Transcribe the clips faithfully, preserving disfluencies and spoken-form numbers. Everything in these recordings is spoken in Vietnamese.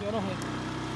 chỗ đâu vậy?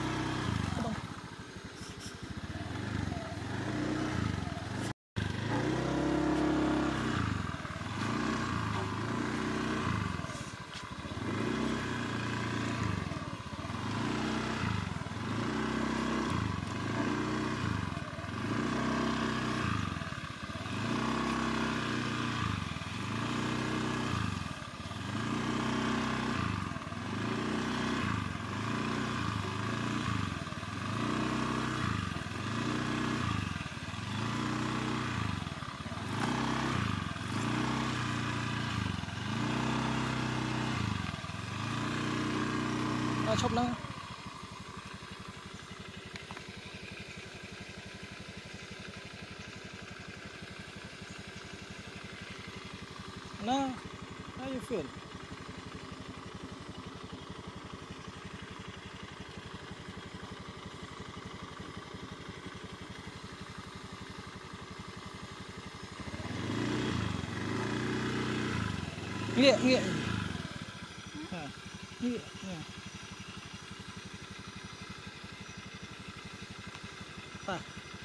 Chụp nó nó nó như phiền nghĩa nghĩa à, nghĩa nghĩa phải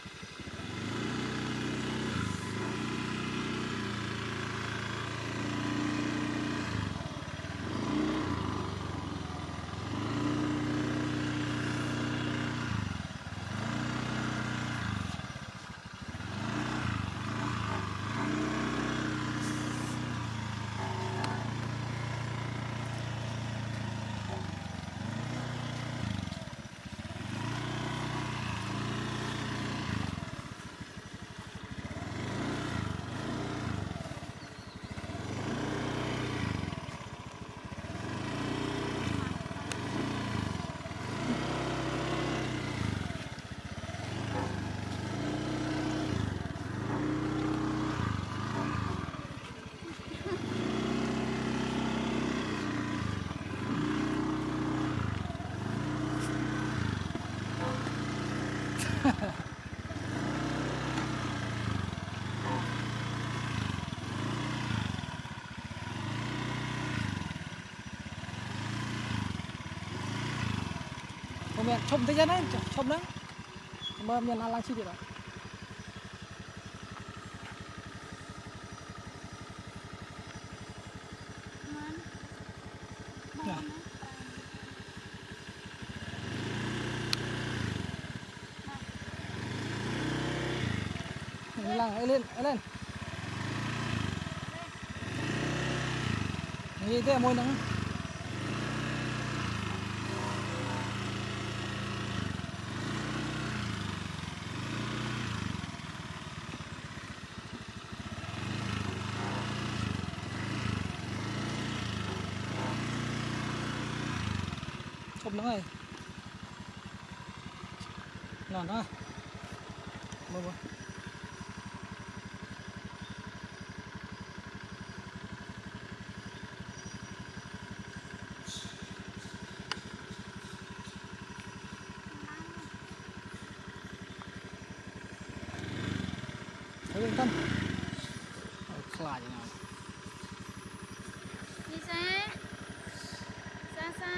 Mẹ chôm thế đấy, chôm đấy. Mà miền An Lang chi vậy đó. Nè. Lên lang, lên, lên. Như thế môi nắng. Chụp nó này. Ngon ha. Mơ mơ. Thấy yên tâm. Khá như nào. Đi xa. Xa xa.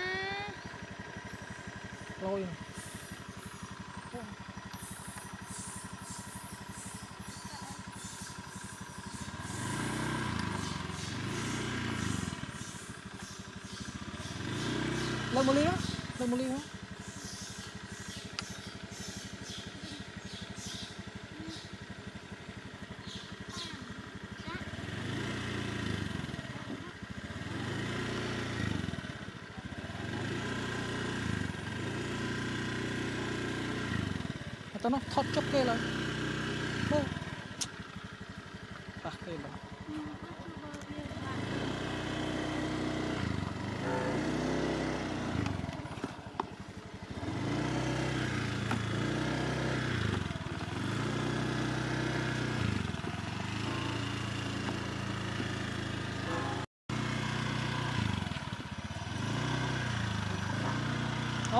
Lôi. Lên một ly á, lên một ly á. Tao nó thoát chốc kê lại. Ô. À, kê lại. Hop.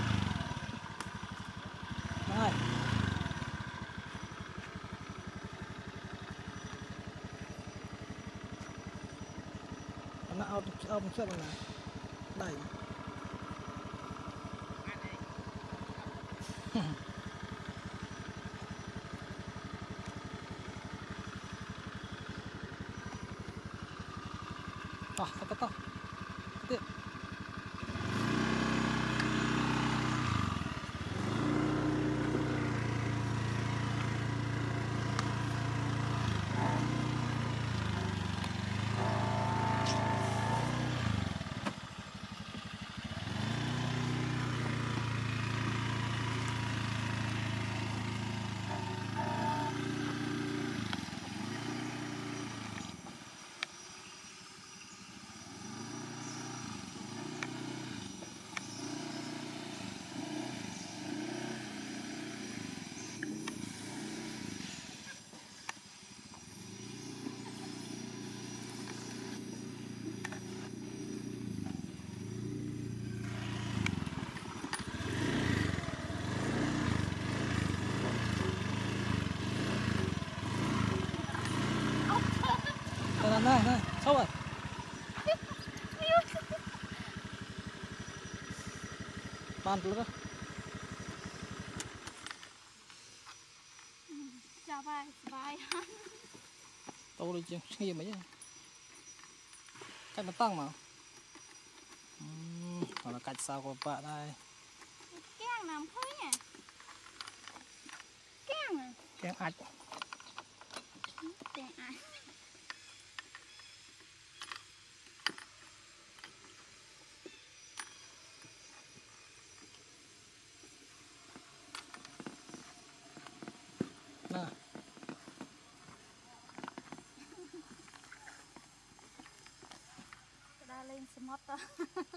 Này. Nó ao ao một chiếc này. Đẩy. to to to tiếp này này này sâu rồi ban luôn đó chào bài bài tao đi chứ gì mấy cách nó tăng mà hoặc là cách sao của bạn đây keng làm khơi nhỉ keng à keng ạch keng à nè đã lên smart đó